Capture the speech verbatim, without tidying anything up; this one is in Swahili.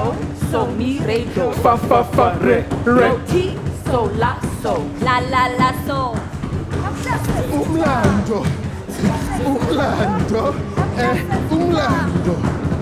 do, so mi re do. Fa fa fa re re. Do ti, so la so. La la la so. Umlando. Umlando. Eh, umlando.